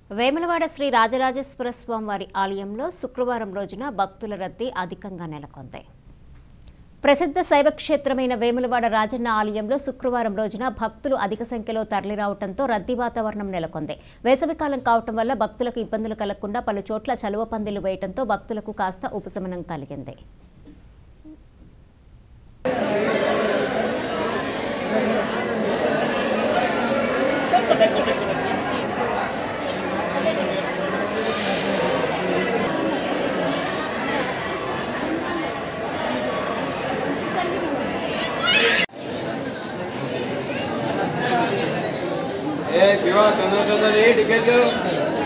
వేములవాడ శ్రీ రాజరాజేశ్వర స్వామివారి ఆలయంలో శుక్రవారం రోజున భక్తుల రద్దీ అధికంగా నెలకొంది. ప్రసిద్ధ శైవ క్షేత్రమైన వేములవాడ రాజన్న ఆలయంలో శుక్రవారం రోజున భక్తులు అధిక సంఖ్యలో తరలిరావడంతో రద్దీ వాతావరణం నెలకొంది. వేసవికాలం కావటం వల్ల భక్తులకు ఇబ్బందులు కలగకుండా పలు చోట్ల చలువ పందిళ్లు వేయడంతో భక్తులకు కాస్త ఉపశమనం కలిగింది. शिवा तंदर टिकेट